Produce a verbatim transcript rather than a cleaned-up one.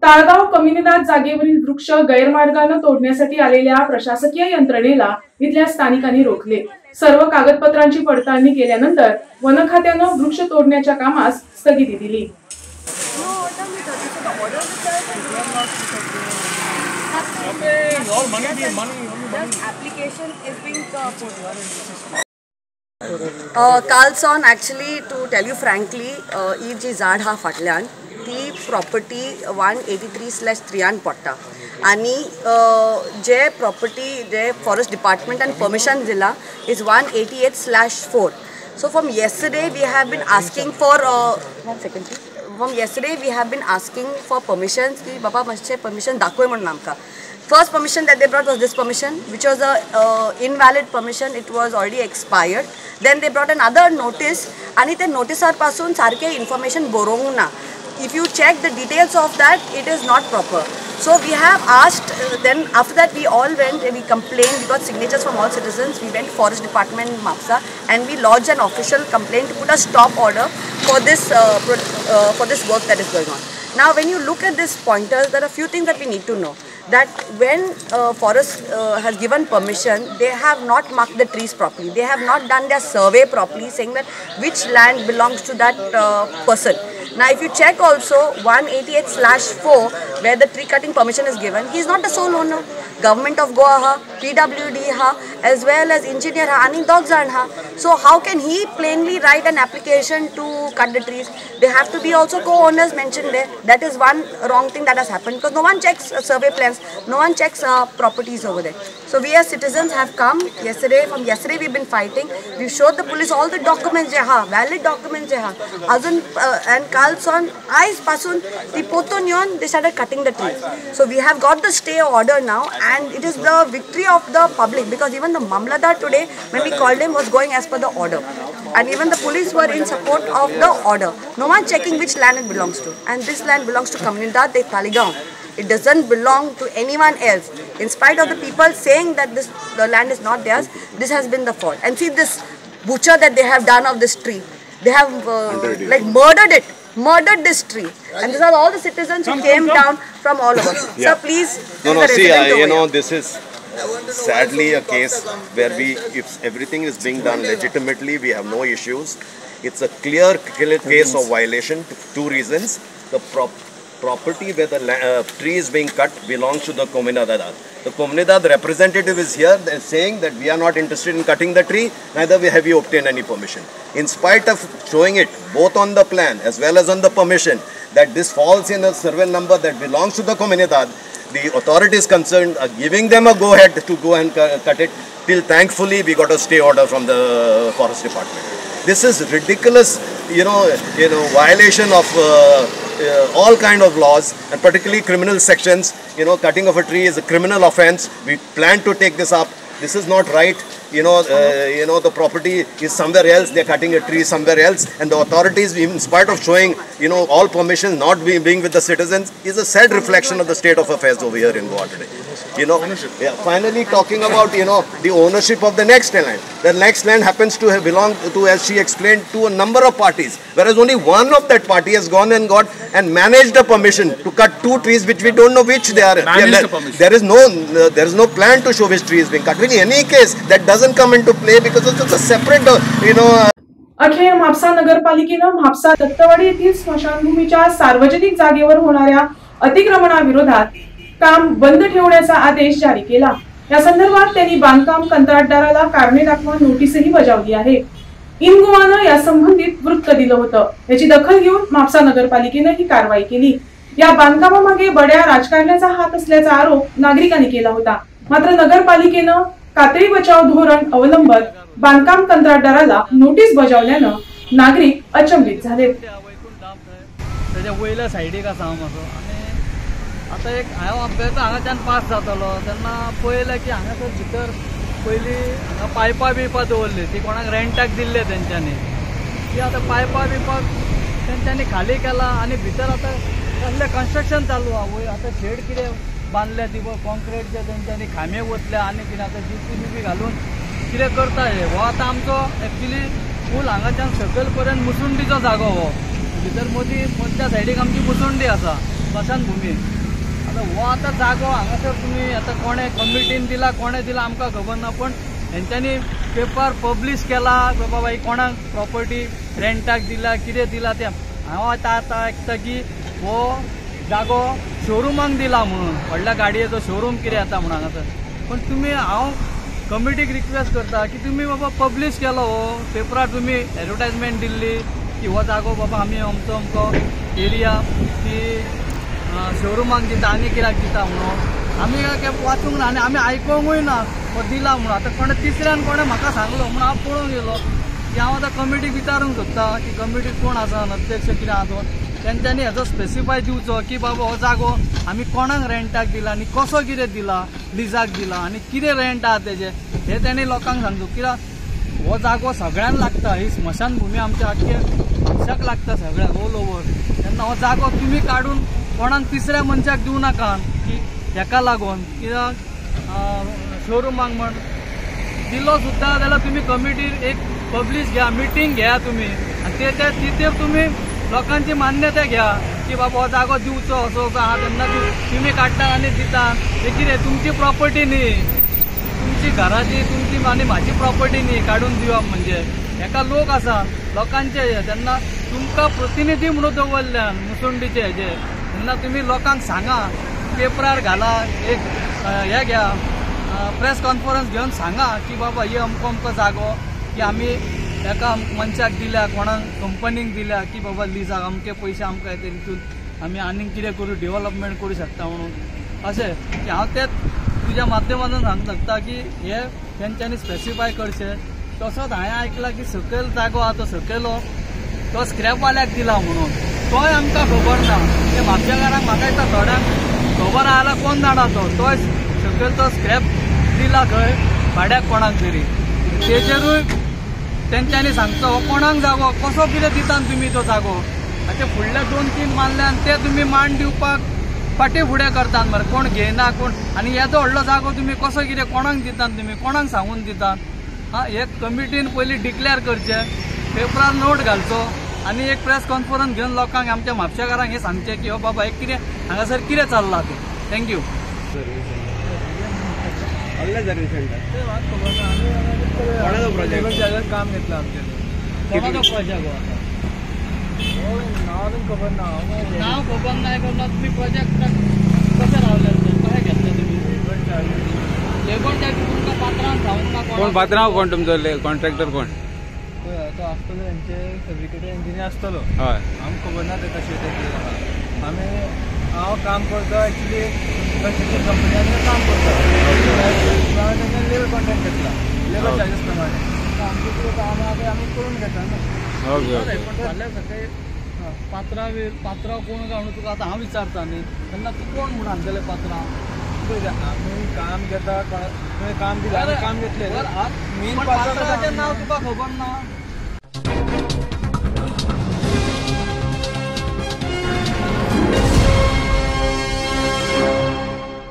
ताळगाव कमिनीदाद जागेवरील वृक्ष गैरमार्गाने तोडण्यासाठी आलेल्या प्रशासकीय यंत्रणेला इथल्या स्थानिकांनी रोखले। सर्व कागदपत्रांची पडताळणी केल्यानंतर वन खात्याने वृक्ष तोडण्याच्या कामास स्थगिती दिली। Uh, Carlson, actually, to tell you frankly, uh, ही जी झाड हा फाटल्यान ती property one eighty three slash थ्रीयान पडटा आणि जे प्रॉपर्टी जे फॉरेस्ट डिपार्टमेंट and permission दिला is one eighty eight slash four. So from yesterday we have been asking for uh, one second please. From yesterday we have been asking for permissions की बाबा मातशे permission दाखोय म्हणून आमकां. First permission that they brought was this permission, which was a uh, invalid permission. It was already expired. Then they brought another notice, and ते noticear पासून सारखे information बरोवंक ना. If you check the details of that, it is not proper. So we have asked. Uh, then after that, we all went and we complained. We got signatures from all citizens. We went to Forest Department in Mapsa, and we lodged an official complaint to put a stop order for this uh, pro uh, for this work that is going on. Now, when you look at this pointers, there are a few things that we need to know. That when uh, forest uh, has given permission, they have not marked the trees properly. They have not done their survey properly, saying that which land belongs to that uh, person. Now, if you check also one eighty eight slash four, where the tree cutting permission is given, he is not the sole owner. Government of Goa ha, P W D ha, as well as engineer ha, आणि dog zan ha. So how can he plainly write an application to cut the trees? They have to be also co-owners mentioned there. That is one wrong thing that has happened, because no one checks uh, survey plans, no one checks uh, properties over there. So we as citizens have come yesterday. From yesterday we've been fighting. We've showed the police all the documents je ha, valid documents je ha. Azun uh, and Carlson eyes pasun the poton yon, they started cutting the trees. So we have got the stay order now, and it is the victory of the public, because even the Mamladar today, when we called him, was going as per the order, and even the police were in support of the order. No one checking which land it belongs to, and this land belongs to Comunidad de Taligaon. It doesn't belong to anyone else. In spite of the people saying that this the land is not theirs, this has been the fault. And see this butcher that they have done of this tree. They have uh, like murdered it. Murdered this tree, and these are all the citizens who came down from all over. Yeah. So please, no, no. See, uh, you know, this is sadly a case where we, if everything is being done legitimately, we have no issues. It's a clear, clear case of violation. Two reasons: the prop property where the uh, tree is being cut belongs to the Comunidad. The Comunidad representative is here. They're saying that we are not interested in cutting the tree, neither have we obtained any permission. In spite of showing it both on the plan as well as on the permission that this falls in a survey number that belongs to the Comunidad, the authorities concerned are giving them a go ahead to go and cut it. Till thankfully we got a stay order from the Forest Department. This is ridiculous, you know, you know, violation of uh, uh, all kind of laws, and particularly criminal sections. You know, cutting of a tree is a criminal offense. We plan to take this up. This is not right. You know, uh, you know, the property is somewhere else. They're cutting a tree somewhere else, and the authorities, in spite of showing, you know, all permissions not being, being with the citizens, is a sad reflection of the state of affairs over here in Goa today. You know, yeah, finally talking about, you know, the ownership of the next land. The next land happens to have belonged to, as she explained, to a number of parties, whereas only one of that party has gone and got and managed a permission to cut two trees, which we don't know which they are. Yeah, the there is no, uh, there is no plan to show which tree is being cut. In any case, that doesn't come into play because it's a separate, uh, you know. Uh, अखेर म्हापसा नगरपालिकेने म्हापसा दत्तवाडी येथील स्मशानभूमीच्या सार्वजनिक जागेवर होणाऱ्या अतिक्रमणाविरोधात काम बंद ठेवण्याचा आदेश जारी केला। या संदर्भात त्यांनी बांधकाम कंत्राटदाराला कारणे दाखवा नोटीसही बजावली आहे। इन गोवाने या संबंधित वृत्त दिलं होतं। याची दखल घेऊन म्हापसा नगरपालिकेने ही कारवाई केली। या बांधकामामागे बड्या राजकारण्याचा हात असल्याचा आरोप नागरिकांनी केला होता। मात्र नगरपालिकेने कातळी बचाव धोरण अवलंबत बांधकाम कंत्राटदाराला नोटीस बजावल्यानं नागरिक अचंबित झाले। त्याच्या वयल्या साइडीक आसा मासो आनी आता एक हांव अभ्यास हांगाच्यान पास जातलो तेन्ना पळयलें की हांगासर भितर पयलीं हांगा पायपां बियपां दवरली ती कोणाक रेंटाक दिल्ले तेंच्यांनी ती आतां पायपां बियपां तेंच्यांनी खाली केला आनी भितर आतां कसलें कन्स्ट्रक्शन चालू आहा वयर आतां शेड कितें बांदल्या ती कॉन्क्रीट जे तेंच्यांनी खांबे वतल्या आनी कितें आतां जीसीबी बी घालून कितें करता हे हो आतां आमचो एक्चुली फूल हांगाच्यान सकयल पर्यंत मुसुंडीचो जागो हो भितर मदीं मदच्या सायडीक आमची मुसुंडी आसा स्मशान भुमी आता हो आता जागो हांगासर तुमी आता कोणे कमिटीन दिला कोणे दिला आमकां खबर ना, पण हेंच्यांनी पेपर पब्लीश केला बाबा भाई कोणाक प्रॉपर्टी रेंटाक दिला कितें दिला ते हांव आतां आतां आयकता की हो जागो शोरुमाक दिला म्हणून, व्हडल्या गाडयेचो शोरूम कितें येता म्हणून हांगासर. पण तुमी हांव कमिटीक रिक्वेस्ट करता की तुमी बाबा पब्लीश केलो हो पेपरार, तुमी एडवर्टायजमेंट दिल्ली की हो जागो बाबा आमी अमको अमको एरिया की शोरुमाक दिता आनी कित्याक दिता म्हणून आमी काय वाचूंक ना आनी आमी आयकोंकूय ना हो दिला म्हणून. आतां कोणे तिसऱ्यान कोणें म्हाका सांगलो म्हणून हांव पळोवंक गेलो की हांव आतां कमिटीक विचारूंक सोदता की कमिटीक कोण आसा अध्यक्ष कितें आसा तो, तेंच्यांनी हेजो स्पेसिफाय दिवचो की बाबा हो जागो आमी कोणाक रेंटाक दिला आनी कसो कितें दिला, लिजाक दिला आनी कितें रेंट आहा तेजें हें तेणी लोकांक सांगचो. कित्याक हो जागो सगळ्यांक लागता, ही स्मशान भुमी आमच्या आख्खे म्हापशाक लागता सगळ्याक ऑल ओवर. तेन्ना हो जागो तुमी काडून कोणाक तिसऱ्या मनशाक दिवं नाका की हेका लागून, कित्याक शोरुमाक म्हण दिलो सुद्दां जाल्यार तुमी कमिटीर एक पब्लीश घ्या, मिटींग घ्या तुमी आनी ते तितेर तुमी लोकांची मान्यता घ्या की बाबा हो जागो दिवचो असो असो आहा. तेन्ना तुमी काडटा आनी दिता ते कितें तुमची प्रॉपर्टी न्ही, तुमची घराची तुमची आनी म्हाजी प्रॉपर्टी न्ही काडून दिवप म्हणजे. हेका लोक आसा लोकांचे हे, तेन्ना तुमकां प्रतिनिधी म्हणून दवरल्यान मुसुंडीचे हेजे, तेन्ना तुमी लोकांक सांगा, पेपरार घाला, एक हे घ्या प्रेस कॉन्फरन्स घेवन सांगा की बाबा ही अमको अमको जागो की आमी एका मनशाक दिल्या, कोणाक कंपनीक दिल्या की बाबा लिजाक अमके पयशे आमकां येते, तितून आमी आनीक कितें करूं, डेव्हलपमेंट करूं शकता म्हणून अशें की हांव तेच तुज्या माध्यमांतून सांगूंक शकता की हे तेंच्यांनी स्पेसिफाय करचें. तसोच हांवें आयकलां की सकयल जागो आहा तो सकयलो तो स्क्रॅपवाल्याक दिला म्हणून, तोय आमकां खबर ना. ते म्हापशेकारांक म्हाका दिसता थोड्यांक खबर आहा जाल्यार कोण जाणा तो तोय सकयल तो स्क्रॅप दिला खंय भाड्याक कोणाक तरी, तेजेरूय तेंच्यांनी सांगचो हो कोणाक जागो कसो कितें दितात तुमी तो जागो. ते फुडले दोन तीन मानल्यान ते तुमी मान दिवपाक फाटी फुडें करतात मरे, कोण घेयना कोण. आनी येदो व्हडलो जागो तुमी कसो कितें कोणाक दितात, तुमी कोणाक सांगून दितात. हा हे कमिटीन पयलीं डिक्लेअर करचें, पेपरार नोट घालचो आनी एक प्रेस कॉन्फरन्स घेवन लोकांक आमच्या म्हापशेकारांक हें सांगचें की हो बाबा हे कितें हांगासर कितें चल्लां तें. थँक्यू. कोणाचो प्रोजेक्ट काम घेतलं आमचे कोणाचो प्रोजेक्ट हो आता नाव खबर ना, नाव खबर नाही करणार तुम्ही प्रोजेक्ट कशें रावले कशें घेतले तुम्ही लेबर चार्ज तुमकां पात्रांक सांगूंक ना कोण पात्रांव कोण तुमचो कॉन्ट्रॅक्टर कोण तो आसतलो तेंचे सर्टिफिकेट इंजिनियर आसतलो. हय आमकां खबर ना ते कशें ते आमी हांव काम करता एक्चुली कन्स्ट्रक्शन कंपनीन काम करता, हांवें तेंच्यान लेबर कॉन्ट्रॅक्ट घेतला लेबर चार्जीस प्रमाणे. आमचे कितें काम आहा तें आमी करून घेता ना. Okay okay. पण फाल्यां सकाळी पात्रां पात्रांव कोण काय म्हणून तुका आतां हांव विचारता न्ही, तेन्ना तूं कोण म्हणून सांगतलें पात्रांव. आमी काम घेता, तुवें काम दिलें काम घेतलें, मेन पात्राचें नांव तुका खबर ना.